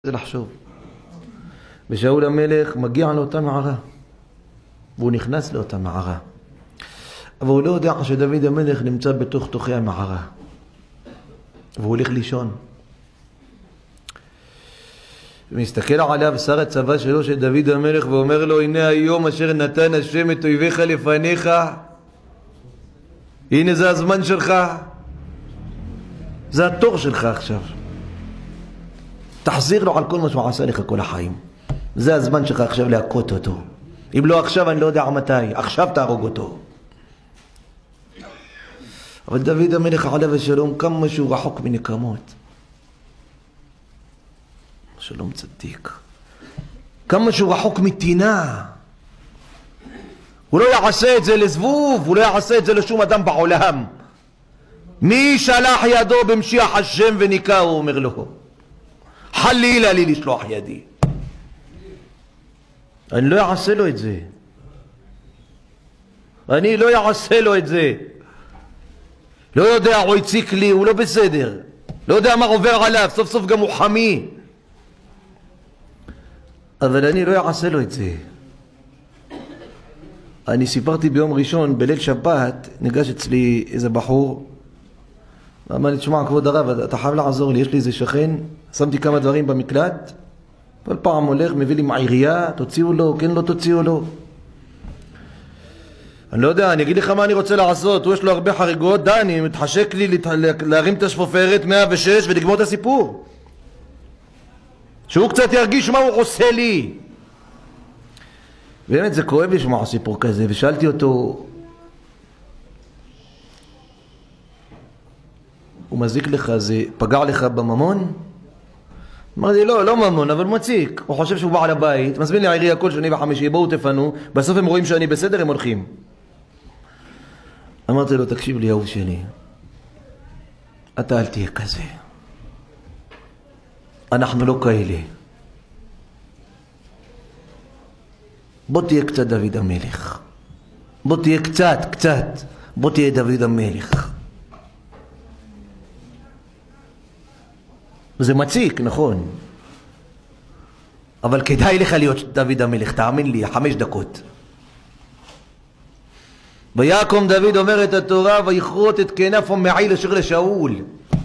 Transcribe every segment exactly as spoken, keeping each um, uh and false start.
זה לחשוב. ושאול המלך מגיע לאותה מערה, והוא נכנס לאותה מערה, אבל הוא לא יודע שדוד המלך נמצא בתוך תוכי המערה, והוא הולך לישון. ומסתכל עליו שר הצבא שלו של דוד המלך ואומר לו, הנה היום אשר נתן השם את אויביך לפניך, הנה זה הזמן שלך, זה התור שלך עכשיו, תחזיר לו על כל מה שהוא עשה לך כל החיים. זה הזמן שלך עכשיו להכות אותו. אם לא עכשיו אני לא יודע מתי, עכשיו תהרוג אותו. אבל דוד המלך עליו השלום, כמה שהוא רחוק מנקמות, שלום צדיק, כמה שהוא רחוק מטינה, הוא לא יעשה את זה לזבוב, הוא לא יעשה את זה לשום אדם בעולם. מי שלח ידו במשיח השם וניקה, הוא אומר לו, חלילה לי לשלוח ידי, אני לא אעשה לו את זה, אני לא אעשה לו את זה. לא יודע, הוא הציק לי, הוא לא בסדר, לא יודע מה עובר עליו, סוף סוף גם הוא חמי, אבל אני לא אעשה לו את זה. אני סיפרתי ביום ראשון בליל שבת, ניגש אצלי איזה בחור ואמר לי, תשמע כבוד הרב, אתה חייב לעזור לי, יש לי איזה שכן, שמתי כמה דברים במקלט, כל פעם הולך מביא לי מהעירייה, תוציאו לו, כן לא תוציאו לו. אני לא יודע, אני אגיד לך מה אני רוצה לעשות, הוא יש לו הרבה חריגות, די, אני מתחשק לי להרים את השפופרת מאה ושש ולגמור את הסיפור, שהוא קצת ירגיש מה הוא עושה לי. באמת זה כואב לשמוע סיפור כזה. ושאלתי אותו, הוא מזיק לך, זה פגע לך בממון? אמר לי, לא, לא ממון, אבל מציק. הוא חושב שהוא בעל הבית, מזמין לי העירייה כל שני וחמישי, בואו תפנו, בסוף הם רואים שאני בסדר, הם הולכים. אמרתי לו, תקשיב לי אהוב שלי, אתה אל תהיה כזה, אנחנו לא כאלה, בוא תהיה קצת דוד המלך, בוא תהיה קצת, קצת, בוא תהיה דוד המלך. זה מציק, נכון, אבל כדאי לך להיות דוד המלך, תאמין לי, חמש דקות. ויקום דוד, אומר את התורה, ויכרות את כנפו מעיל אשר לשאול.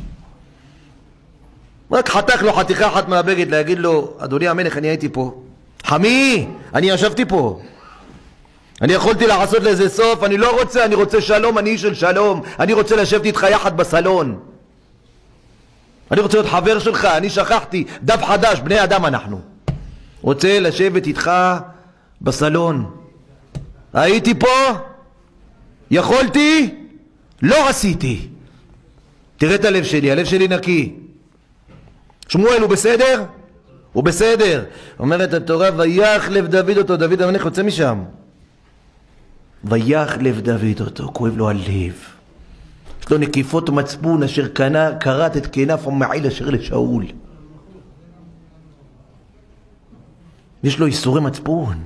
רק חתך לו חתיכה אחת מהבגד להגיד לו, אדוני המלך, אני הייתי פה, חמי, אני ישבתי פה, אני יכולתי לעשות לזה סוף, אני לא רוצה, אני רוצה שלום, אני איש של שלום, אני רוצה לשבת איתך יחד בסלון, אני רוצה להיות חבר שלך, אני שכחתי, דף חדש, בני אדם אנחנו, רוצה לשבת איתך בסלון. הייתי פה, יכולתי, לא עשיתי. תראה את הלב שלי, הלב שלי נקי. שמואל הוא בסדר? הוא בסדר. אומרת התורה, ויח לב דוד אותו, דוד המלך יוצא משם, ויח לב דוד אותו, כואב לו הלב, יש לו נקיפות מצפון, אשר קנה קראת את כנף המעיל אשר לשאול, יש לו איסורי מצפון.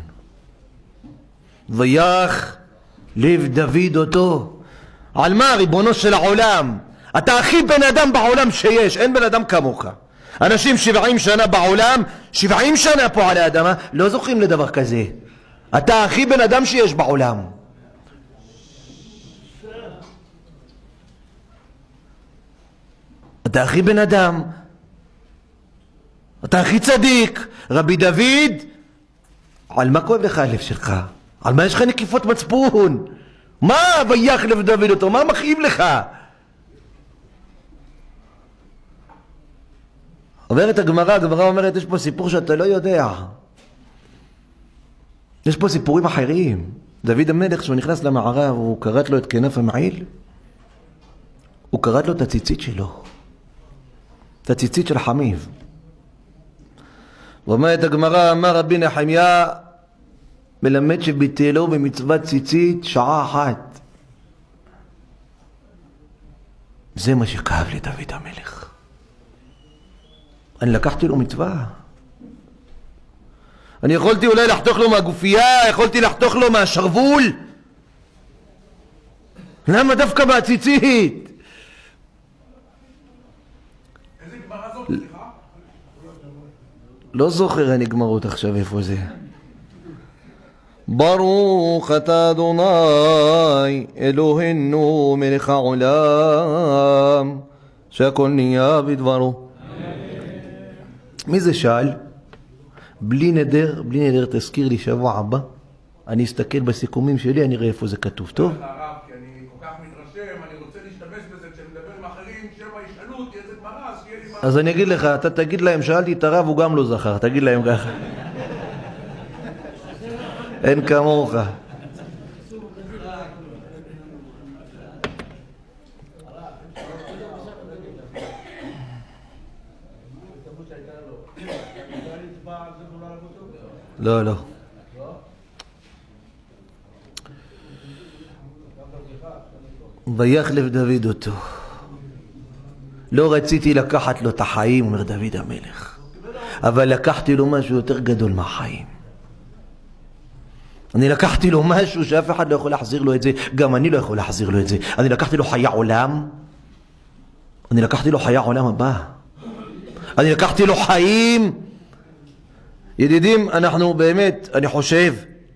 ויח לב דוד אותו, על מה? ריבונו של העולם, אתה הכי בן אדם בעולם שיש, אין בן אדם כמוך. אנשים שבעים שנה בעולם, שבעים שנה פה על האדמה, לא זוכים לדבר כזה. אתה הכי בן אדם שיש בעולם. אתה הכי בן אדם, אתה הכי צדיק. רבי דוד, על מה כואב לך הלב שלך? על מה יש לך נקיפות מצפון? מה ויח לב דוד אותו? מה מכאיב לך? אומרת הגמרא, הגמרא אומרת, יש פה סיפור שאתה לא יודע, יש פה סיפורים אחרים. דוד המלך, שהוא נכנס למערה והוא קראת לו את כנף המעיל, הוא קראת לו את הציצית שלו, את הציצית של חמיב. ואומרת הגמרא, אמר רבי נחמיה, מלמד שביטלו במצוות ציצית שעה אחת. זה מה שכאב לדוד המלך. אני לקחתי לו מצווה, אני יכולתי אולי לחתוך לו מהגופייה, יכולתי לחתוך לו מהשרוול, למה דווקא מהציצית? איזה גמרא זאת, סליחה? לא זוכר הנגמרות עכשיו איפה זה. ברוך אתה אדוני אלוהינו מלך העולם שהכל נהיה בדברו. מי זה שאל? בלי נדר, בלי נדר תזכיר לי שבוע הבא. אני אסתכל בסיכומים שלי, אני אראה איפה זה כתוב, טוב? כי אני כל כך מתרשם, אני רוצה להשתמש בזה כשאני מדבר עם אחרים, שמא ישאלו אותי איזה גמרא, אז שיהיה לי מה... אז אני אגיד לך, אתה תגיד להם, שאלתי את הרב, הוא גם לא זכר, תגיד להם ככה. אין כמוך. לא, לא. ויחלף דוד אותו. לא רציתי לקחת לו את החיים, אומר דוד המלך, אבל לקחתי לו משהו יותר גדול מהחיים. אני לקחתי לו משהו שאף אחד לא יכול להחזיר לו את זה, גם אני לא יכול להחזיר לו את זה. אני לקחתי לו חיי עולם, אני לקחתי לו חיי עולם הבא, אני לקחתי לו חיים. ידידים, אנחנו באמת, אני חושב,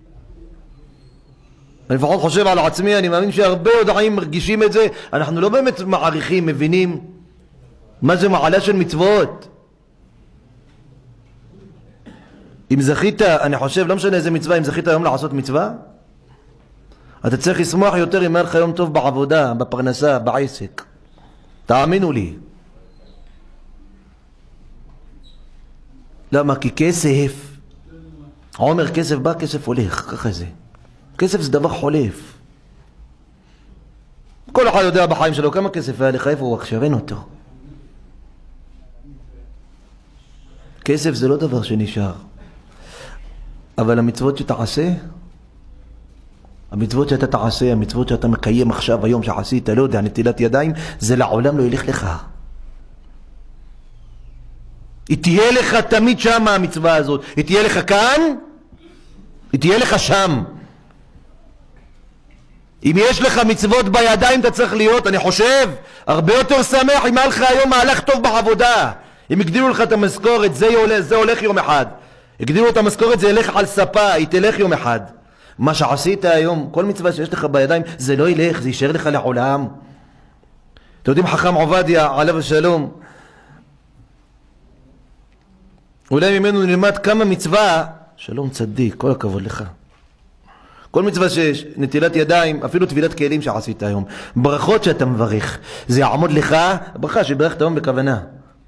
אני לפחות חושב על עצמי, אני מאמין שהרבה יודעים מרגישים את זה, אנחנו לא באמת מעריכים, מבינים מה זה מעלה של מצוות. אם זכית, אני חושב, לא משנה איזה מצווה, אם זכית היום לעשות מצווה, אתה צריך לשמוח יותר אם היה לך יום טוב בעבודה, בפרנסה, בעסק. תאמינו לי. למה? כי כסף, עומר, כסף בא, כסף הולך, ככה זה. כסף זה דבר חולף. כל אחד יודע בחיים שלו כמה כסף היה לך, איפה הוא עכשיו, אין אותו. כסף זה לא דבר שנשאר. אבל המצוות שתעשה, המצוות שאתה תעשה, המצוות שאתה מקיים עכשיו, היום שעשית, לא יודע, נטילת ידיים, זה לעולם לא ילך לך. היא תהיה לך תמיד שם המצווה הזאת. היא תהיה לך כאן, היא תהיה לך שם. אם יש לך מצוות בידיים, אתה צריך להיות, אני חושב, הרבה יותר שמח אם היה לך היום מהלך טוב בעבודה. אם הגדילו לך את המשכורת, זה הולך, זה הולך יום אחד. הגדילו את המשכורת, זה ילך על ספה, היא תלך יום אחד. מה שעשית היום, כל מצווה שיש לך בידיים, זה לא ילך, זה יישאר לך לעולם. אתם יודעים, חכם עובדיה, עליו השלום, אולי ממנו נלמד כמה מצווה, שלום צדיק, כל הכבוד לך. כל מצווה שיש, נטילת ידיים, אפילו טבילת כלים שעשית היום, ברכות שאתה מברך, זה יעמוד לך, ברכה שברכת היום בכוונה.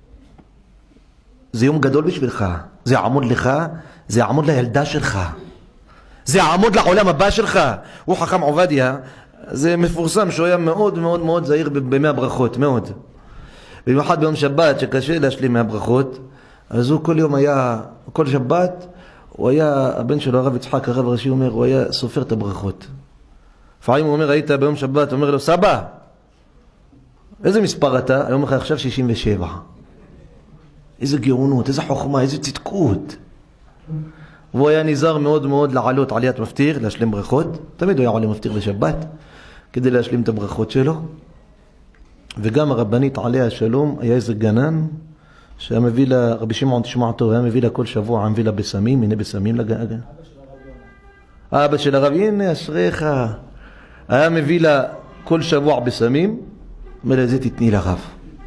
זה יום גדול בשבילך, זה יעמוד לך, זה יעמוד לילדה שלך, זה יעמוד לעולם הבא שלך. הוא חכם עובדיה, זה מפורסם שהוא היה מאוד מאוד מאוד זהיר בימי הברכות, מאוד. במיוחד ביום שבת שקשה להשלים מהברכות, אז הוא כל יום היה, כל שבת, הוא היה, הבן שלו הרב יצחק, הרב הראשי אומר, הוא היה סופר את הברכות. לפעמים הוא אומר, היית ביום שבת, הוא אומר לו, סבא, איזה מספר אתה? היום לך עכשיו שישים ושבע. איזה גאונות, איזה חוכמה, איזה צדקות. והוא היה נזהר מאוד מאוד לעלות עליית מפטיר, להשלים ברכות. תמיד הוא היה עולה מפטיר בשבת, כדי להשלים את הברכות שלו. וגם הרבנית עליה השלום, היה איזה גנן, שהיה מביא לה, רבי שמעון תשמע טוב, היה מביא לה כל שבוע, היה מביא לה בסמים, הנה בסמים לגן. אבא של הרב, הנה אשריך. היה מביא לה כל שבוע בסמים, אומר לה, זה תתני לרב.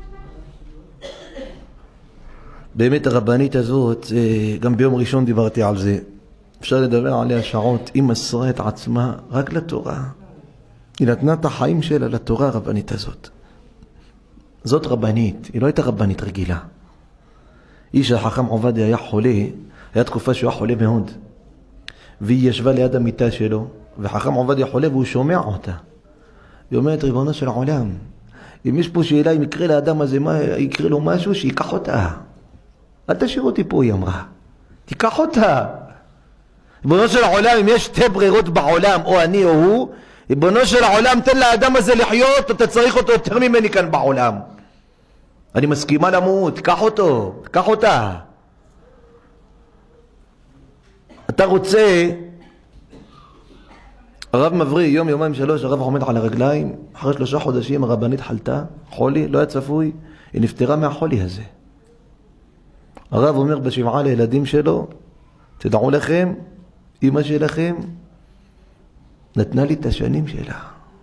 באמת הרבנית הזאת, גם ביום ראשון דיברתי על זה, אפשר לדבר עליה שעות, היא מסרה את עצמה רק לתורה. היא נתנה את החיים שלה לתורה הרבנית הזאת. זאת רבנית, היא לא הייתה רבנית רגילה. איש החכם עובדיה היה חולה, היה תקופה שהוא היה חולה מאוד. והיא ישבה ליד המיטה שלו, וחכם עובדיה חולה והוא שומע אותה. היא אומרת, ריבונו של העולם, אם יש פה שאלה, אם יקרה לאדם הזה, מה, יקרה לו משהו, שיקח אותה. אל תשאיר אותי פה, היא אמרה. תיקח אותה. ריבונו של העולם, אם יש שתי ברירות בעולם, או אני או הוא, ריבונו של העולם, תן לאדם הזה לחיות, אתה צריך אותו יותר ממני כאן בעולם. אני מסכימה למות, קח אותו, קח אותה. אתה רוצה, הרב מבריא, יום, יומיים, שלוש, הרב עומד על הרגליים, אחרי שלושה חודשים הרבנית חלתה, חולי, לא היה צפוי, היא נפטרה מהחולי הזה. הרב אומר בשבעה לילדים שלו, תדעו לכם, אמא שלכם נתנה לי את השנים שלה.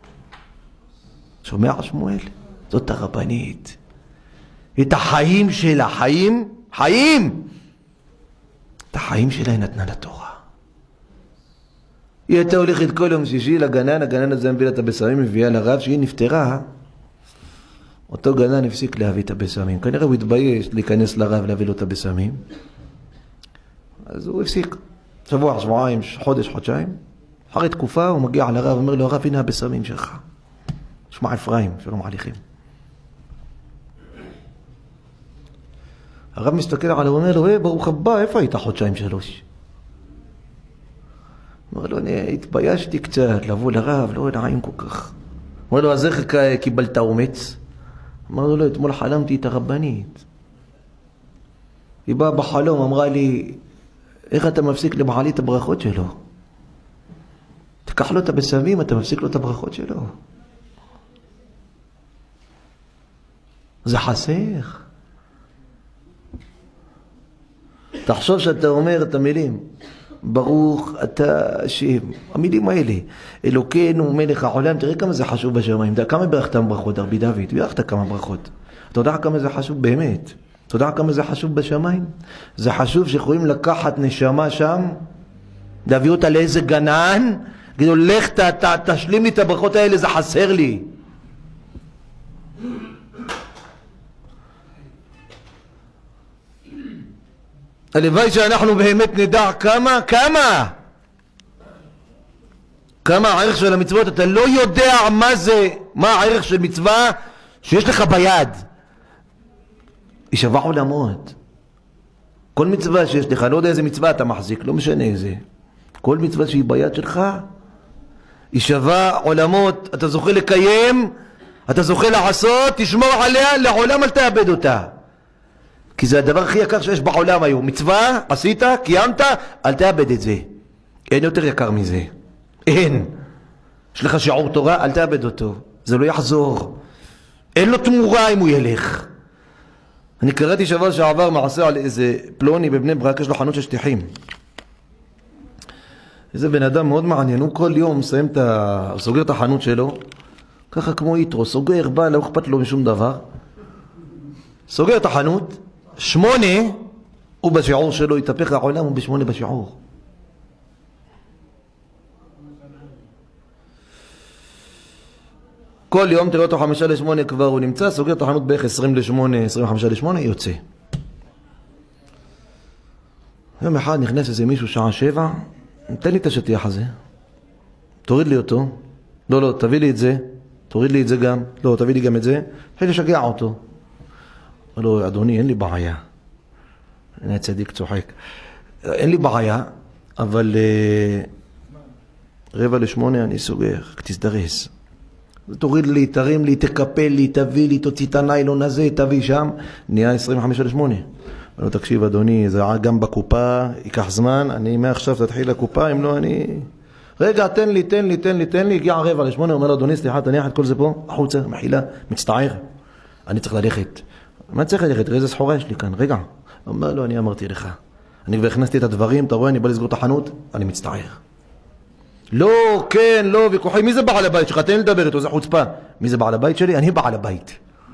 שומע שמואל? זאת הרבנית. את החיים שלה, חיים, חיים! את החיים שלה היא נתנה לתורה. היא הייתה הולכת כל יום שישי לגנן, הגנן הזה מביא לה את הבשמים, מביאה לרב, שהיא נפטרה. אותו גנן הפסיק להביא את הבשמים. כנראה הוא התבייש להיכנס לרב להביא לו את הבשמים. אז הוא הפסיק. שבוע, שבועיים, חודש, חודשיים. אחרי תקופה הוא מגיע לרב, אומר לו, הרב, הנה הבשמים שלך. שמע אפרים, שלום עליכם. הרב מסתכל עליו, הוא אומר לו, היי, ברוך הבא, איפה היית חודשיים שלוש? אומר לו, אני התביישתי קצת לבוא לרב, לא נעים כל כך. אומר לו, אז איך קיבלת אומץ? אמר לו, לא, אתמול חלמתי את הרבנית. היא באה בחלום, אמרה לי, איך אתה מפסיק לבעלי את הברכות שלו? תקח לו את הבשמים, אתה מפסיק לו את הברכות שלו. זה חסך. תחשוב שאתה אומר את המילים, ברוך אתה השם, המילים האלה, אלוקינו מלך העולם, תראה כמה זה חשוב בשמיים, כמה ברכת ברכות, רבי דוד, ברכת כמה ברכות, אתה יודע כמה זה חשוב באמת, אתה יודע כמה זה חשוב בשמיים, זה חשוב שיכולים לקחת נשמה שם, להביא אותה לאיזה גנן, גידו לך ת, ת, תשלים לי את הברכות האלה, זה חסר לי. הלוואי שאנחנו באמת נדע כמה, כמה כמה הערך של המצוות. אתה לא יודע מה זה, מה הערך של מצווה שיש לך ביד. היא שווה עולמות. כל מצווה שיש לך, לא יודע איזה מצווה אתה מחזיק, לא משנה איזה, כל מצווה שהיא ביד שלך היא שווה עולמות. אתה זוכה לקיים, אתה זוכה לעשות, תשמור עליה, לעולם אל תאבד אותה, כי זה הדבר הכי יקר שיש בעולם היום. מצווה, עשית, קיימת, אל תאבד את זה. אין יותר יקר מזה. אין. יש לך שיעור תורה, אל תאבד אותו. זה לא יחזור. אין לו תמורה אם הוא ילך. אני קראתי שבוע שעבר מעשה על איזה פלוני בבני ברק, יש לו חנות של שטיחים. איזה בן אדם מאוד מעניין, הוא כל יום מסיים את ה... סוגר את החנות שלו, ככה כמו יתרו, סוגר, בא, לא אכפת לו משום דבר. סוגר את החנות, שמונה, הוא בשיעור שלו, התהפך העולם, הוא בשמונה בשיעור. כל יום תראה אותו חמישה לשמונה כבר הוא נמצא, סוגר את החנות בערך עשרים לשמונה, עשרים וחמישה לשמונה, יוצא. יום אחד נכנס איזה מישהו שעה שבע, תן לי את השטיח הזה, תוריד לי אותו, לא לא, תביא לי את זה, תוריד לי את זה גם, לא, תביא לי גם את זה, תחיל לשגע אותו. לא, אדוני, אין לי בעיה. אני צדיק צוחק. אין לי בעיה, אבל רבע לשמונה אני סוגר, תזדרס. תוריד לי, תרים לי, תקפל לי, תביא לי, תוציא את הניילון הזה, תביא שם, נהיה עשרים וחמש לשמונה. לא, תקשיב אדוני, זה גם בקופה, ייקח זמן, אני מעכשיו תתחיל לקופה, אם לא אני... רגע, תן לי, תן לי, תן לי, תן לי, הגיע רבע לשמונה, אומר לו, אדוני, סליחה, תניח את כל זה פה, החוצה, מחילה, מצטער, אני צריך ללכת. מה צריך ללכת? תראה איזה סחורה יש לי כאן, רגע. אומר לו, אני אמרתי לך, אני כבר הכנסתי את הדברים, אתה רואה, אני בא לסגור את החנות, אני מצטער. לא, כן, לא, וכוחי, מי זה בעל הבית שלך? תן לי לדבר איתו, זה חוצפה. מי זה בעל הבית שלי? אני בעל הבית.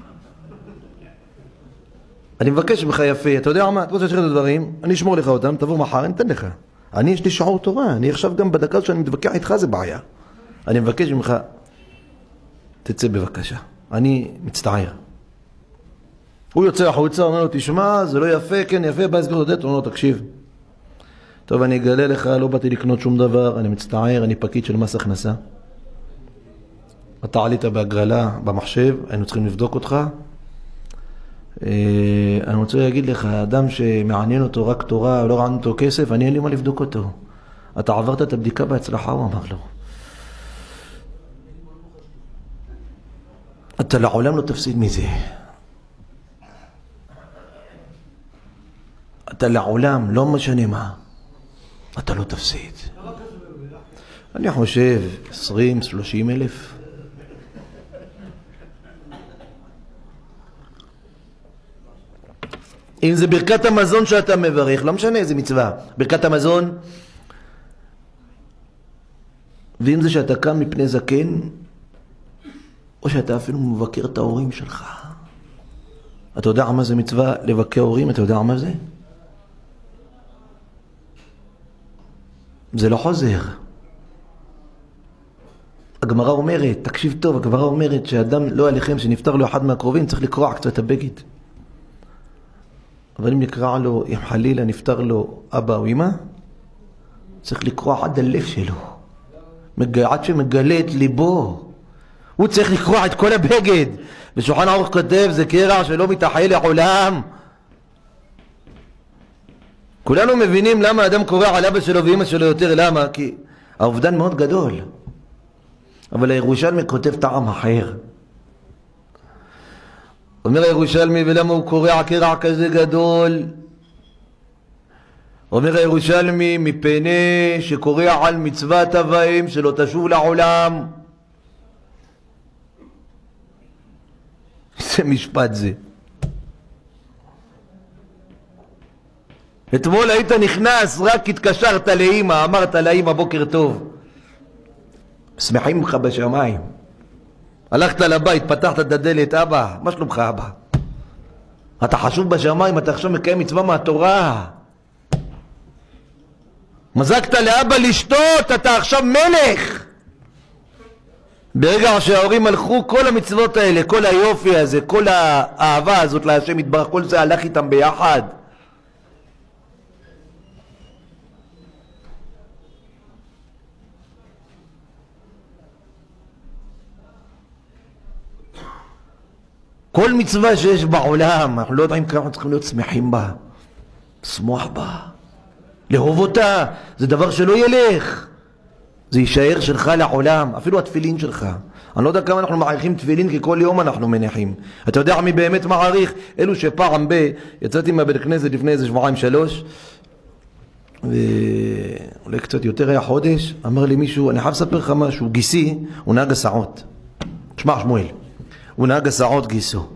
אני מבקש ממך יפה, אתה יודע מה? אתה רוצה לשחרר את הדברים, אני אשמור לך אותם, תבוא מחר, אני אתן לך. אני, יש לי שיעור תורה, אני עכשיו גם בדקה שאני מתווכח איתך, זה בעיה. אני מבקש ממך, תצא בבקשה. אני מצטער. הוא יוצא החוצה, אומר לו, תשמע, זה לא יפה, כן יפה, בא לסגור את הדלת, אומר לו, תקשיב. טוב, אני אגלה לך, לא באתי לקנות שום דבר, אני מצטער, אני פקיד של מס הכנסה. אתה עלית בהגרלה, במחשב, היינו צריכים לבדוק אותך. אני רוצה להגיד לך, אדם שמעניין אותו רק תורה, לא מעניין אותו כסף, אני אין לי מה לבדוק אותו. אתה עברת את הבדיקה בהצלחה, הוא אמר לו. אתה לעולם לא תפסיד מזה. אתה לעולם, לא משנה מה, אתה לא תפסיד. אני חושב עשרים שלושים אלף. אם זה ברכת המזון שאתה מברך, לא משנה איזה מצווה, ברכת המזון, ואם זה שאתה קם מפני זקן, או שאתה אפילו מבקר את ההורים שלך. אתה יודע מה זה מצווה לבקר הורים? אתה יודע מה זה? זה לא חוזר. הגמרא אומרת, תקשיב טוב, הגמרא אומרת שאדם לא עליכם שנפטר לו אחד מהקרובים, צריך לקרוע קצת את הבגד. אבל אם נקרע לו, אם חלילה נפטר לו אבא או אמא, צריך לקרוע עד הלב שלו. עד שמגלה את ליבו. הוא צריך לקרוע את כל הבגד. בשולחן ערוך כותב, זה קרע שלא מתאחל לעולם. כולנו מבינים למה האדם קורע על אבא שלו ואמא שלו יותר. למה? כי האובדן מאוד גדול. אבל הירושלמי כותב טעם אחר. אומר הירושלמי, ולמה הוא קורע קרע כזה גדול? אומר הירושלמי, מפני שקורע על מצוות אבאים שלא תשוב לעולם. איזה משפט זה. אתמול היית נכנס, רק התקשרת לאמא, אמרת לאמא בוקר טוב. שמחים לך בשמיים. הלכת לבית, פתחת את הדלת, אבא, מה שלומך אבא? אתה חשוב בשמיים, אתה עכשיו מקיים מצווה מהתורה. מזקת לאבא לשתות, אתה עכשיו מלך. ברגע שההורים הלכו, כל המצוות האלה, כל היופי הזה, כל האהבה הזאת להשם יתברך, כל זה הלך איתם ביחד. כל מצווה שיש בעולם, אנחנו לא יודעים כמה אנחנו צריכים להיות שמחים בה, לשמוח בה, לאהוב אותה. זה דבר שלא ילך, זה יישאר שלך לעולם. אפילו התפילין שלך, אני לא יודע כמה אנחנו מעריכים תפילין, כי כל יום אנחנו מניחים. אתה יודע מי באמת מעריך? אלו שפעם ב... יצאתי מהבית כנסת לפני איזה שבועיים שלוש, ואולי קצת יותר היה חודש, אמר לי מישהו, אני חייב לספר לך משהו, גיסי, הוא נהג הסעות. תשמע שמואל, הוא נהג הסעות גיסו.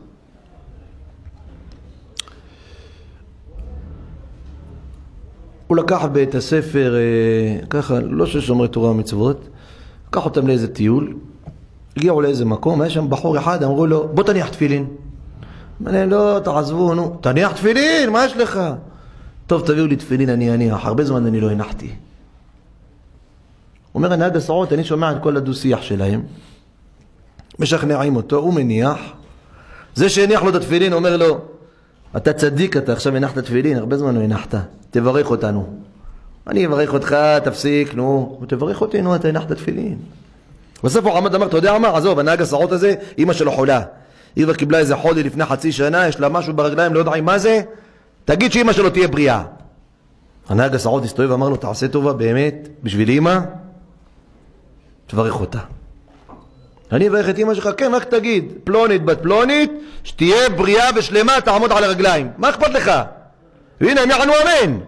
הוא לקח בית הספר, ככה, לא ששומרי תורה ומצוות, לקח אותם לאיזה טיול, הגיעו לאיזה מקום, היה שם בחור אחד, אמרו לו, בוא תניח תפילין. אמרו, לא, תעזבו, נו, תניח תפילין, מה יש לך? טוב, תביאו לי תפילין, אני אניח, הרבה זמן אני לא הנחתי. הוא אומר, הנהג הסעות, אני שומע את כל הדו-שיח שלהם, משכנעים אותו, הוא מניח. זה שהניח לו את התפילין אומר לו, אתה צדיק, אתה עכשיו הנחת תפילין, הרבה זמן לא הנחת, תברך אותנו. אני אברך אותך, תפסיק, נו, תברך אותי, נו, אתה הנחת תפילין. בסוף הוא עמד, אמר, אתה יודע מה? עזוב, הנהג הסעות הזה, אמא שלו חולה. היא כבר קיבלה איזה חולי לפני חצי שנה, יש לה משהו ברגליים, לא יודעים מה זה, תגיד שאמא שלו תהיה בריאה. הנהג הסעות הסתובב ואמר לו, תעשה טובה, באמת, בשביל אמא, תברך אותה. אני אברך את אמא שלך, כן, רק תגיד, פלונית בת פלונית, שתהיה בריאה ושלמה, תעמוד על הרגליים. מה אכפת לך? והנה, אני ענו אמן.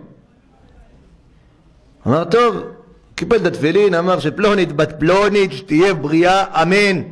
אמר, טוב, קיפל את התפילין, אמר שפלונית בת פלונית, שתהיה בריאה, אמן.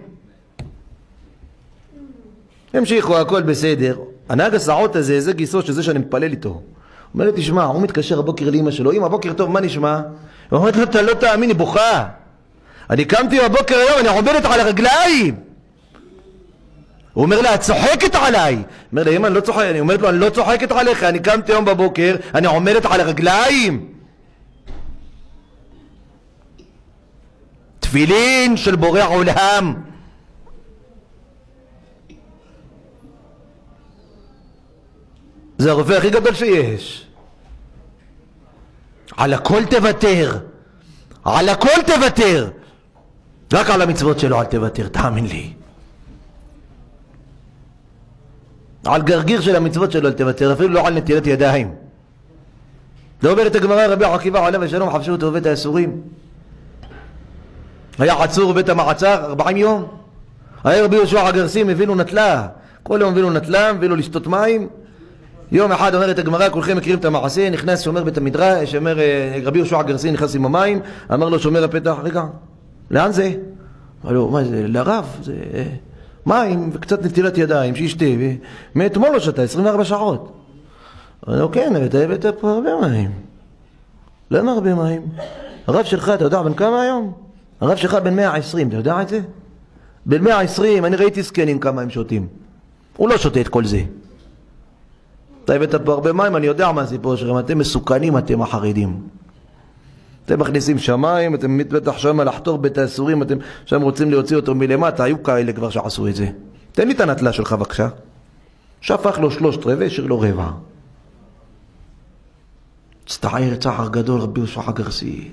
המשיכו, הכל בסדר. הנהג הסעות הזה, זה גיסו שזה שאני מתפלל איתו. הוא אומר לי, תשמע, הוא מתקשר הבוקר לאמא שלו, אמא, בוקר טוב, מה נשמע? הוא אומר לו, אתה לא תאמין, היא בוכה. אני קמתי בבוקר היום, אני עומדת על הרגליים. הוא אומר לה, את צוחקת עליי. הוא אומר לה, אמא, אני לא צוחקת. אני אומרת לו, אני לא צוחקת עליך, אני קמתי היום בבוקר, אני עומדת על הרגליים. תפילין של בורא עולם. זה הרופא הכי גדול שיש. על הכל תוותר. על הכל תוותר. רק על המצוות שלו אל תוותר, תאמין לי. על גרגיר של המצוות שלו אל תוותר, אפילו לא על נטילת ידיים. זה אומר את הגמרא, רבי עקיבא עליו השלום, חבשו אותו בבית האסורים. היה עצור בבית המעצר ארבעים יום. היה רבי יהושע הגרסים, הביא לו נטלה. כל יום הביא לו נטלה, הביא לו לשתות מים. יום אחד אומרת הגמרא, כולכם מכירים את המעשה, נכנס שומר בית המדרש, אומר רבי יהושע הגרסי נכנס עם המים, אמר לו שומר הפתח, רגע, לאן זה? אמר לו, מה זה, לרב, זה מים וקצת נטילת ידיים, שישתה, מאתמול לא שתה, עשרים וארבע שעות. אמר לו, כן, אתה הבאת פה הרבה מים. למה הרבה מים? הרב שלך, אתה יודע בן כמה היום? הרב שלך בן מאה ועשרים, אתה יודע את זה? בן מאה ועשרים, אני ראיתי סקנים כמה הם שותים. הוא לא שותה את כל זה. אתה הבאת פה הרבה מים, אני יודע מה הסיפור שלכם, אתם מסוכנים, אתם החרדים. אתם מכניסים שמיים, אתם בטח שם לחתור בית האסורים, אתם שם רוצים להוציא אותו מלמטה, היו כאלה כבר שעשו את זה. תן לי את הנטלה שלך בבקשה. שפך לו שלושת רבע, השאיר לו רבע. הצטער צער גדול רבי יהושע הגרסי.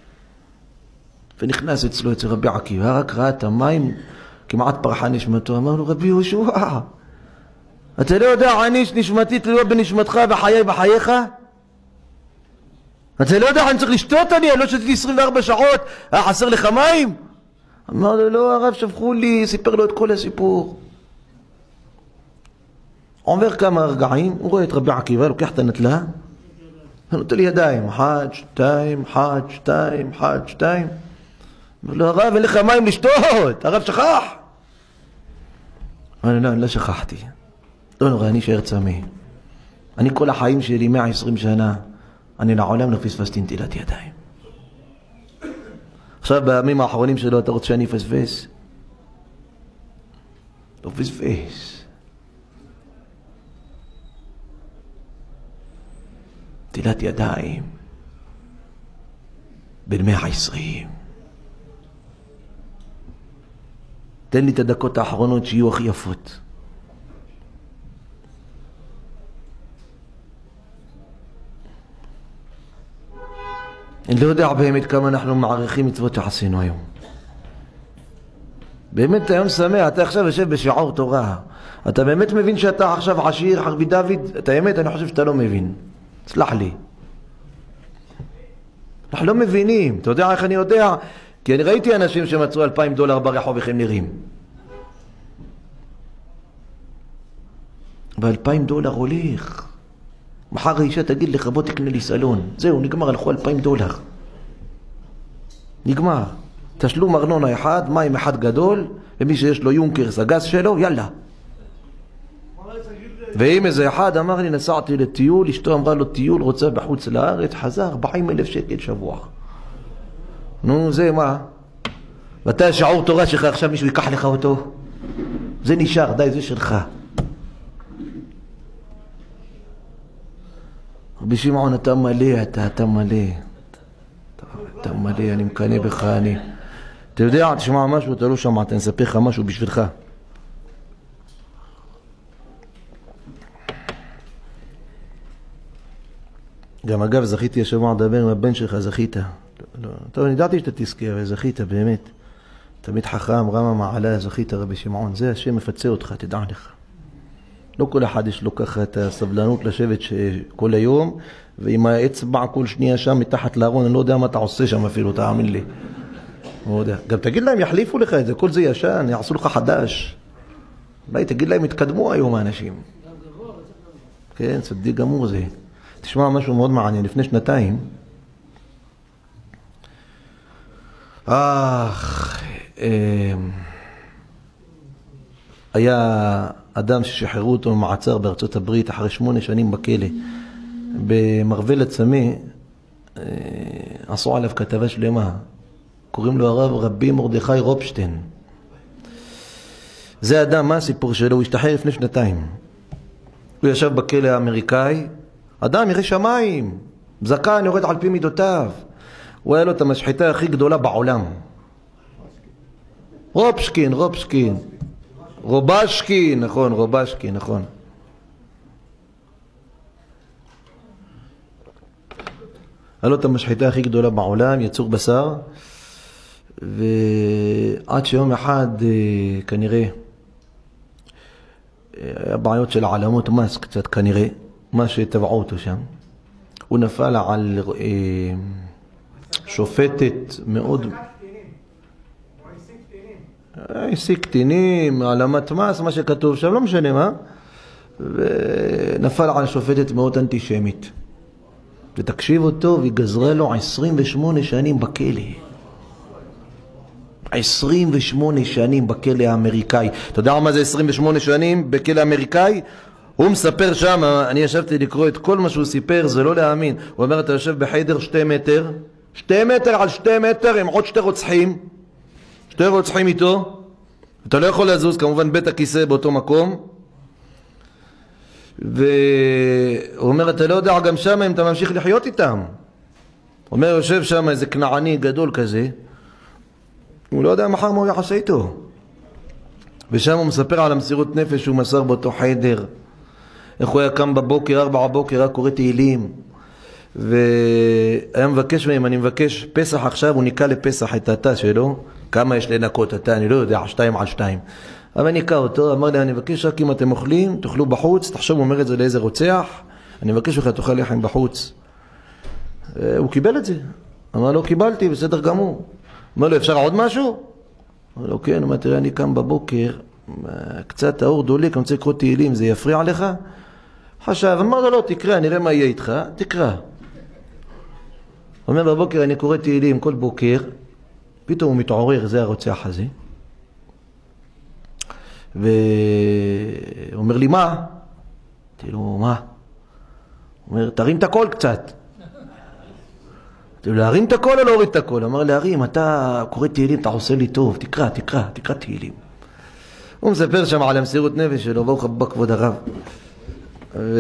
ונכנס אצלו אצל רבי עקיבא, רק ראה את המים, כמעט פרחה נשמתו, אמר לו רבי יהושע, אתה לא יודע אני שנשמתי תלויה בנשמתך וחיי בחייך? אתה לא יודע אני צריך לשתות אני, אני לא שתיתי עשרים וארבע שעות, היה חסר לך מים? אמר לו לא הרב שפכו לי, סיפר לו את כל הסיפור. עובר כמה רגעים, הוא רואה את רבי עקיבא, לוקח את הנטלה, נותן לי ידיים, אחד, שתיים, אחד, שתיים, אחד, שתיים. אמר לו הרב אין לך מים לשתות, הרב שכח. אמר לו לא, אני לא שכחתי. לא נורא, אני אשאר צמא. אני כל החיים שלי, מאה ועשרים שנה, אני לעולם לא פספסתי נטילת ידיים. עכשיו בימים האחרונים שלו אתה רוצה שאני אפספס? לא פספס. נטילת ידיים בן מאה ועשרים. תן לי את הדקות האחרונות שיהיו הכי יפות. אני לא יודע באמת כמה אנחנו מעריכים מצוות שעשינו היום. באמת היום שמח, אתה עכשיו יושב בשיעור תורה. אתה באמת מבין שאתה עכשיו עשיר, חרבי דוד? אתה באמת, אני חושב שאתה לא מבין. סלח לי. אנחנו לא מבינים. אתה יודע איך אני יודע? כי אני ראיתי אנשים שמצאו אלפיים דולר ברחוב איך הם נראים. ואלפיים דולר הולך. מחר האישה תגיד לך בוא תקנה לי סלון. זהו, נגמר, הלכו אלפיים דולר. נגמר. תשלום ארנונה אחד, מים אחד גדול, ומי שיש לו יונקרס, הגז שלו, יאללה. ואם איזה אחד אמר לי, נסעתי לטיול, אשתו אמרה לו טיול, רוצה בחוץ לארץ, חזר ארבעים אלף שקל שבוע. נו, זה מה? ואתה שיעור תורה שלך, עכשיו מישהו ייקח לך אותו? זה נשאר, די, זה שלך. רבי שמעון, אתה מלא, אתה, אתה מלא. אתה מלא, אני מקנא בך, אני. אתה יודע, תשמע משהו, אתה לא שמעת, אני אספר לך משהו בשבילך. גם אגב, זכיתי השבוע לדבר עם הבן שלך, זכית. לא, טוב, אני ידעתי שאתה תזכה, אבל זכית באמת. תמיד חכם, רמה מעלה, זכית רבי שמעון. זה השם מפצה אותך, תדע לך. לא כל אחד יש לו ככה את הסבלנות לשבת כל היום, ועם האצבע כל שנייה שם מתחת לארון, אני לא יודע מה אתה עושה שם אפילו, תאמין לי. לא יודע. גם תגיד להם, יחליפו לך את זה, כל זה ישן, יעשו לך חדש. אולי תגיד להם, התקדמו היום האנשים. כן, צדיק גמור זה. תשמע משהו מאוד מעניין, לפני שנתיים, אך, היה אדם ששחררו אותו ממעצר בארצות הברית אחרי שמונה שנים בכלא. במרוול הצמא עשו עליו כתבה שלמה. קוראים לו הרב רבי מרדכי רובשטיין. זה אדם, מה הסיפור שלו? הוא השתחרר לפני שנתיים. הוא ישב בכלא האמריקאי. אדם ירא שמיים, זקן יורד על פי מידותיו. הוא היה לו את המשחטה הכי גדולה בעולם. רובשקין, רובשקין. רובשקין, נכון, רובשקין, נכון. היה לו את המשחטה הכי גדולה בעולם, יצור בשר, ועד שיום אחד כנראה היה בעיות של העלמות מס קצת כנראה, מה שטבעו אותו שם. הוא נפל על שופטת מאוד... העסיק קטינים, העלמת מס, מה שכתוב שם, לא משנה מה. ונפל על שופטת מאוד אנטישמית. ותקשיב אותו, והיא לו עשרים ושמונה שנים בכלא. עשרים ושמונה שנים בכלא האמריקאי. אתה יודע מה זה עשרים ושמונה שנים בכלא האמריקאי? הוא מספר שם, אני ישבתי לקרוא את כל מה שהוא סיפר, זה לא להאמין. הוא אומר, אתה יושב בחדר שתי מטר, שתי מטר על שתי מטר עם עוד שתי רוצחים, שתי רוצחים איתו, אתה לא יכול לזוז, כמובן בית הכיסא באותו מקום, והוא אומר, אתה לא יודע גם שם אם אתה ממשיך לחיות איתם. הוא אומר, יושב שם איזה כנעני גדול כזה, הוא לא יודע מחר מה הוא יחסה איתו. ושם הוא מספר על המסירות נפש שהוא מסר באותו חדר, איך הוא היה קם בבוקר, ארבע בבוקר, רק קורא תהילים, והיה מבקש מהם, אני מבקש פסח עכשיו, הוא ניקה לפסח את התא שלו, כמה יש לנקות התא, אני לא יודע, שתיים על שתיים. אבל ניקה אותו, אמר לי, אני מבקש רק אם אתם אוכלים, תאכלו בחוץ, תחשוב, הוא אומר את זה לאיזה רוצח, אני מבקש לך, תאכל לחם בחוץ. הוא קיבל את זה, אמר לו, קיבלתי, בסדר גמור. אמר לו, אפשר עוד משהו? אמר לו, כן, אמר, תראה, אני קם בבוקר, קצת האור דולק, אני רוצה לקרוא תהילים, זה יפריע לך? חשב, אמר לו, לא, תקרא, נראה מה יהיה איתך, תקרא. אומר, בבוקר אני קורא תהילים כל בוקר, פתאום הוא מתעורר, זה הרוצח הזה. והוא אומר לי, מה? אמרתי לו, מה? הוא אומר, תרים את הכל קצת. אמרתי לו, להרים את הכל או להוריד את הכל? אמר, להרים, אתה קורא תהילים, אתה עושה לי טוב, תקרא, תקרא, תקרא תהילים. הוא מספר שם על המסירות נפש שלו, ברוך הבא כבוד הרב. ו...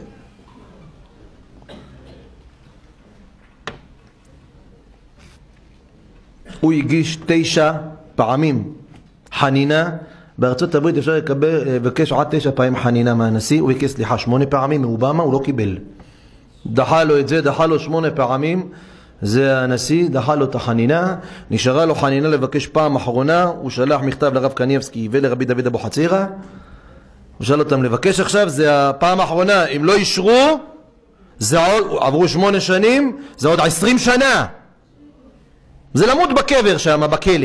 הוא הגיש תשע פעמים חנינה. בארצות הברית אפשר לבקש עד תשע פעמים חנינה מהנשיא. הוא הגיש סליחה שמונה פעמים מאובמה, הוא לא קיבל. דחה לו את זה, דחה לו שמונה פעמים. זה הנשיא, דחה לו את החנינה. נשארה לו חנינה לבקש פעם אחרונה. הוא שלח מכתב לרב קניבסקי ולרבי דוד אבוחצירא. הוא שאל אותם לבקש עכשיו, זה הפעם האחרונה. אם לא אישרו, זה עוד, עברו שמונה שנים, זה עוד עשרים שנה. זה למות בקבר שם, בכלא.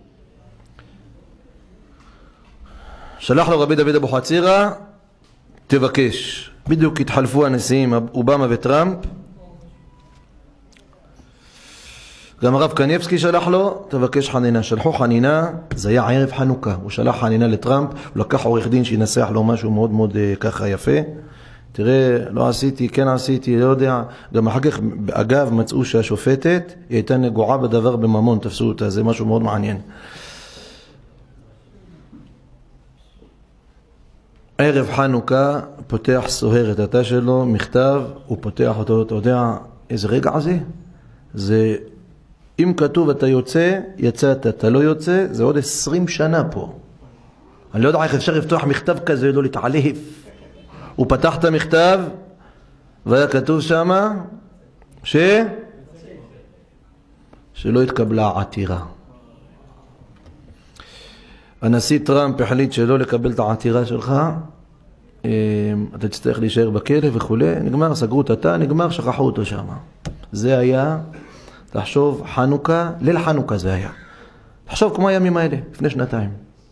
שלח לו רבי דוד אבוחצירא, תבקש. בדיוק התחלפו הנשיאים, אובמה וטראמפ. גם הרב קניבסקי שלח לו, תבקש חנינה. שלחו חנינה, זה היה ערב חנוכה. הוא שלח חנינה לטראמפ, הוא לקח עורך דין שינסח לו משהו מאוד מאוד ככה יפה. תראה, לא עשיתי, כן עשיתי, לא יודע. גם אחר כך, אגב, מצאו שהשופטת, היא הייתה נגועה בדבר בממון, תפסו אותה, זה משהו מאוד מעניין. ערב חנוכה, פותח סוהר את התא שלו, מכתב, הוא פותח אותו, אתה יודע, איזה רגע זה? זה, אם כתוב אתה יוצא, יצאת, אתה לא יוצא, זה עוד עשרים שנה פה. אני לא יודע איך אפשר לפתוח מכתב כזה, לא להתעלף. הוא פתח את המכתב, והיה כתוב שם, ש... שלא התקבלה עתירה. הנשיא טראמפ החליט שלא לקבל את העתירה שלך, אתה תצטרך להישאר בכלא וכו'. נגמר, סגרו את התא, נגמר, שכחו אותו שם. זה היה, תחשוב, חנוכה, ליל חנוכה זה היה. תחשוב כמו הימים האלה, לפני שנתיים.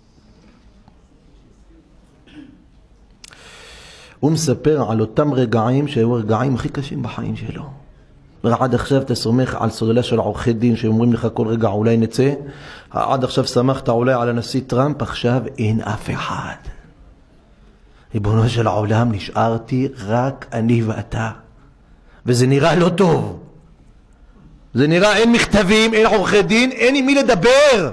הוא מספר על אותם רגעים שהיו הרגעים הכי קשים בחיים שלו. עד עכשיו אתה סומך על סוללה של עורכי דין שאומרים לך כל רגע אולי נצא. עד עכשיו שמחת אולי על הנשיא טראמפ, עכשיו אין אף אחד. ריבונו של העולם, נשארתי רק אני ואתה. וזה נראה לא טוב. זה נראה, אין מכתבים, אין עורכי דין, אין עם מי לדבר.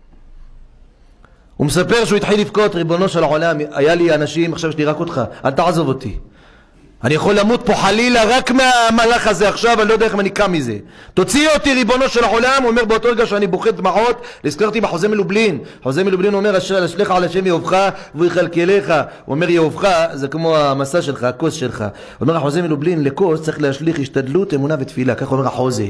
הוא מספר שהוא התחיל לבכות, ריבונו של העולם, היה לי אנשים, עכשיו יש לי רק אותך, אל תעזוב אותי. אני יכול למות פה חלילה רק מהמלאך הזה עכשיו, אני לא יודע איך אני קם מזה. תוציא אותי ריבונו של העולם. הוא אומר באותו רגע שאני בוכה דמעות, נזכרתי בחוזה מלובלין. חוזה מלובלין אומר, אשר אשליך על השם יאהבך והוא יכלכלך. הוא אומר יאהבך זה כמו המסע שלך, הכוס שלך. הוא אומר החוזה מלובלין, לכוס צריך להשליך השתדלות, אמונה ותפילה. כך אומר החוזה.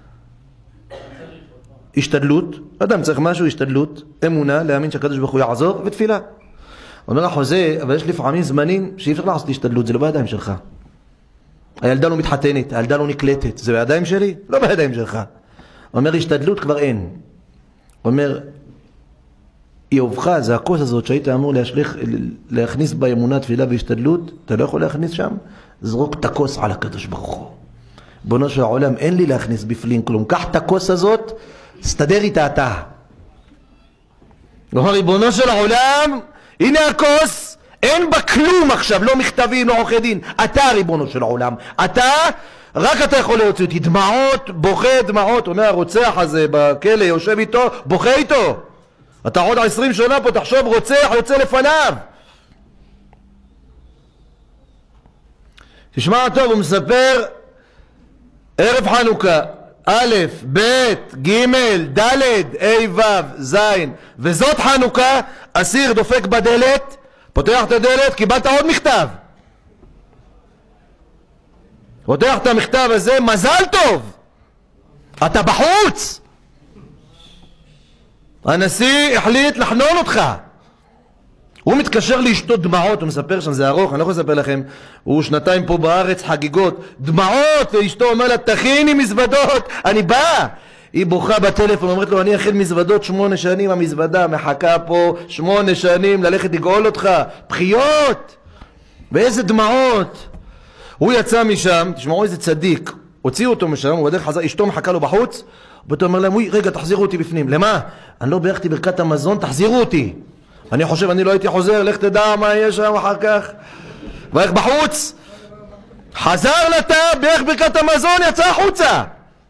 השתדלות, אדם צריך משהו, השתדלות, אמונה, להאמין שהקדוש ברוך הוא יעזור, ותפילה. אומר החוזה, אבל יש לפעמים זמנים שאי אפשר לעשות השתדלות, זה לא בידיים שלך. הילדה לא מתחתנת, הילדה לא נקלטת, זה בידיים שלי? לא בידיים שלך. אומר השתדלות כבר אין. אומר, יאהבך, זה הכוס הזאת שהיית אמור להשליך, להכניס בה אמונה, תפילה והשתדלות, אתה לא יכול להכניס שם, זרוק את הכוס על הקדוש ברוך הוא. בונו של העולם, אין לי להכניס בפנים כלום, קח את הכוס הזאת, סתדר איתה אתה. אומר, ריבונו של העולם, הנה הכוס, אין בה כלום עכשיו, לא מכתבים, לא עורכי דין. אתה ריבונו של העולם, אתה, רק אתה יכול להוציא אותי. דמעות, בוכה דמעות. אומר הרוצח הזה בכלא, יושב איתו, בוכה איתו. אתה עוד עשרים שנה פה, תחשוב, רוצח יוצא לפניו. תשמע טוב, הוא מספר ערב חנוכה, א', ב', ג', ד', ה', ו', ז', וזאת חנוכה, אסיר דופק בדלת, פותח את הדלת, קיבלת עוד מכתב. פותח את המכתב הזה, מזל טוב, אתה בחוץ. הנשיא החליט לחנון אותך. הוא מתקשר לאשתו דמעות, הוא מספר שם, זה ארוך, אני לא יכול לספר לכם, הוא שנתיים פה בארץ, חגיגות, דמעות, ואשתו אומר לה, תכיני מזוודות, אני בא. היא בוכה בטלפון, אומרת לו, אני אכיל מזוודות שמונה שנים, המזוודה מחכה פה שמונה שנים, ללכת לגאול אותך, בחיות, ואיזה דמעות. הוא יצא משם, תשמעו איזה צדיק, הוציאו אותו משם, הוא בדרך חזר, אשתו מחכה לו בחוץ, ואתה אומר להם, וואי, רגע, תחזירו אותי בפנים. למה? אני לא בירכתי ברכת המזון, תחזירו אותי. אני חושב, אני לא הייתי חוזר, לך תדע מה יש שם אחר כך. ואיך בחוץ? חזר לתא, בירך ברכת המזון, יצא החוצה.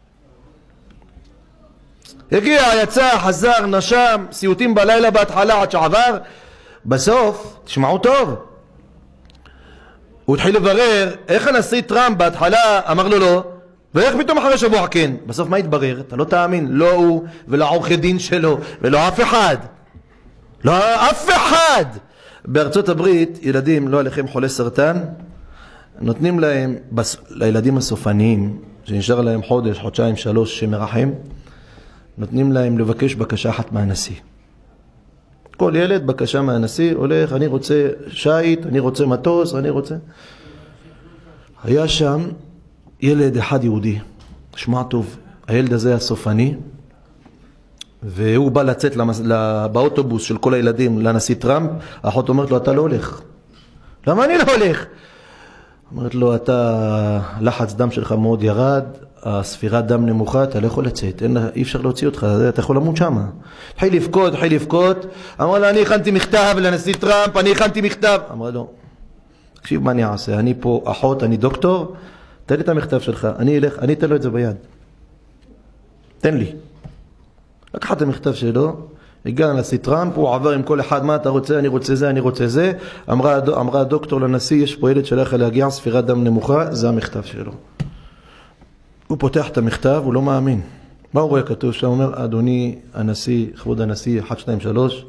הגיע, יצא, חזר, נשם, סיוטים בלילה בהתחלה עד שעבר. בסוף, תשמעו טוב, הוא התחיל לברר איך הנשיא טראמפ בהתחלה אמר לו לא, ואיך פתאום אחרי שבוע כן. בסוף מה התברר? אתה לא תאמין, לא הוא ולא עורכי דין שלו ולא אף אחד, לא אף אחד. בארצות הברית ילדים, לא עליכם, חולי סרטן, נותנים להם, בס... לילדים הסופניים שנשאר להם חודש, חודשיים, שלוש שמרחם, נותנים להם לבקש בקשה אחת מהנשיא. כל ילד בקשה מהנשיא, הולך, אני רוצה שייט, אני רוצה מטוס, אני רוצה. היה שם ילד אחד יהודי, שמע טוב, הילד הזה הסופני, והוא בא לצאת למס... באוטובוס של כל הילדים לנשיא טראמפ, האחות אומרת לו, אתה לא הולך. למה אני לא הולך? אומרת לו, אתה, לחץ דם שלך מאוד ירד, הספירת דם נמוכה, אתה לא יכול לצאת, אין, אי אפשר להוציא אותך, אתה יכול למות שמה. התחיל לבכות, התחיל לבכות, אמר לה, אני הכנתי מכתב לנשיא טראמפ, אני הכנתי מכתב. אמר לו, תקשיב מה אני אעשה, אני פה אחות, אני דוקטור, תן לי את המכתב שלך, אני אלך, אני אתן לו את זה ביד. תן לי. לקח את המכתב שלו, הגע לנשיא טראמפ, הוא עבר עם כל אחד, מה אתה רוצה, אני רוצה זה, אני רוצה זה. אמרה, אמרה הדוקטור לנשיא, יש פה ילד שלך להגיע, ספירת דם נמוכה, זה המכתב שלו. הוא פותח את המכתב, הוא לא מאמין. מה הוא רואה כתוב? שם אומר, אדוני הנשיא, כבוד הנשיא, אחת, שתיים, שלוש,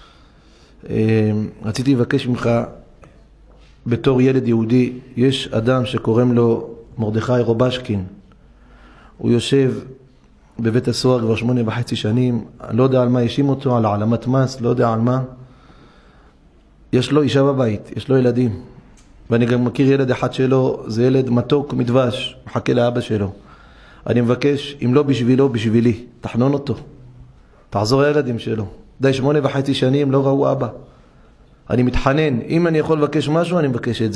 רציתי לבקש ממך, בתור ילד יהודי, יש אדם שקוראים לו מרדכי רובשקין. הוא יושב בבית הסוהר כבר שמונה וחצי שנים, אני לא יודע על מה ישים אותו, על העלמת מס, לא יודע על מה. יש לו אישה בבית, יש לו ילדים. ואני גם מכיר ילד אחד שלו, זה ילד מתוק מדבש, מחכה לאבא שלו. אני מבקש, אם לא בשבילו, בשבילי, תחנון אותו. תעזור לילדים שלו. די שמונה וחצי שנים לא ראו אבא. אני מתחנן, אם אני יכול לבקש משהו, אני מבקש את זה.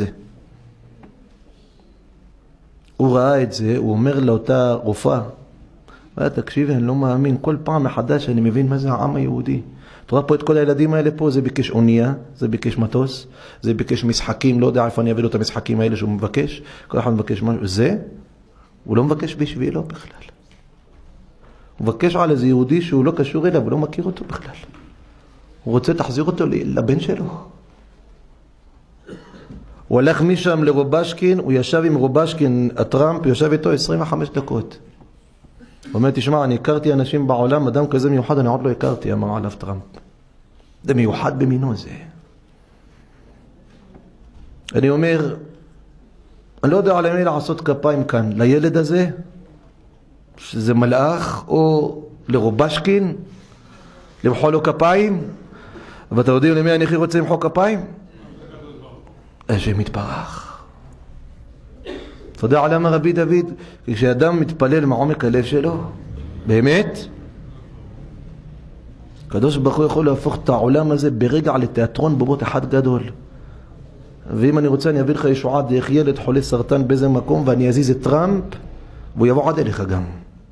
הוא ראה את זה, הוא אומר לאותה רופאה, תקשיבי, אני לא מאמין, כל פעם מחדש אני מבין מה זה העם היהודי. אתה רואה פה את כל הילדים האלה פה, זה ביקש אונייה, זה ביקש מטוס, זה ביקש משחקים, לא יודע איפה אני אביא לו את המשחקים האלה שהוא מבקש, כל אחד מבקש משהו, זה, הוא לא מבקש בשבילו בכלל. הוא מבקש על איזה יהודי שהוא לא קשור אליו, הוא לא מכיר אותו בכלל. הוא רוצה תחזיר אותו לבן שלו. הוא הלך משם לרובשקין, הוא ישב עם רובשקין, הטראמפ, הוא ישב איתו עשרים וחמש דקות. הוא אומר, תשמע, אני הכרתי אנשים בעולם, אדם כזה מיוחד, אני עוד לא הכרתי, אמר עליו טראמפ. זה מיוחד במינו זה. אני אומר, אני לא יודע על מי לעשות כפיים כאן, לילד הזה, שזה מלאך, או לרובשקין, למחוא לו כפיים, ואתה יודעים למי אני הכי רוצה למחוא כפיים? השם יתברך. אתה יודע על למה רבי דוד, כשאדם מתפלל מעומק הלב שלו, באמת, הקדוש ברוך הוא יכול להפוך את העולם הזה ברגע לתיאטרון בובות אחד גדול. ואם אני רוצה אני אביא לך ישועה דרך ילד חולה סרטן באיזה מקום, ואני אזיז את טראמפ, והוא יבוא עד אליך גם.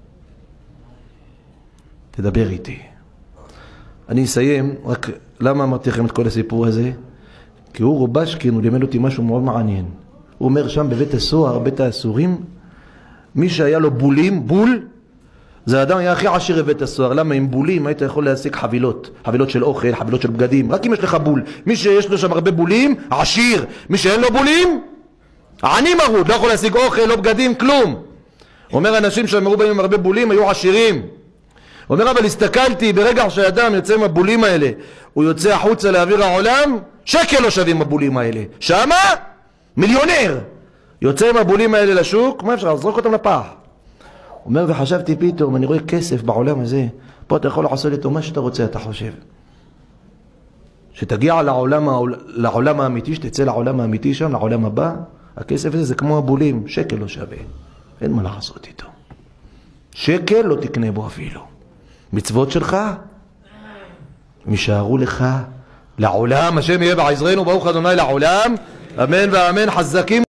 תדבר איתי. אני אסיים, רק למה אמרתי לכם את כל הסיפור הזה? כי הוא רובשקין, הוא לימד אותי משהו מאוד מעניין. הוא אומר שם בבית הסוהר, בית האסורים, מי שהיה לו בולים, בול, זה האדם היה הכי עשיר בבית הסוהר. למה? עם בולים היית יכול להשיג חבילות, חבילות של אוכל, חבילות של בגדים, רק אם יש לך בול. מי שיש לו שם הרבה בולים, עשיר. מי שאין לו בולים, עני מרוד, לא יכול להשיג אוכל, לא בגדים, כלום. אומר אנשים שאמרו בהם עם הרבה בולים היו עשירים. אומר אבל הסתכלתי, ברגע שהאדם יוצא עם הבולים האלה, הוא יוצא החוצה לאוויר העולם, שקל לא שווים הבולים האלה. שמה? מיליונר. יוצא עם הבולים האלה לשוק, מה אפשר? לזרוק אותם לפח. אומר וחשבתי פתאום, אני רואה כסף בעולם הזה, פה אתה יכול לעשות איתו מה שאתה רוצה, אתה חושב. שתגיע לעולם, לעולם האמיתי, שתצא לעולם האמיתי שם, לעולם הבא, הכסף הזה זה כמו הבולים, שקל לא שווה. אין מה לעשות איתו. שקל לא תקנה בו אפילו. מצוות שלך, משארו לך לעולם, השם יהיה בעזרנו, ברוך ה' לעולם, אמן ואמן, חזקים.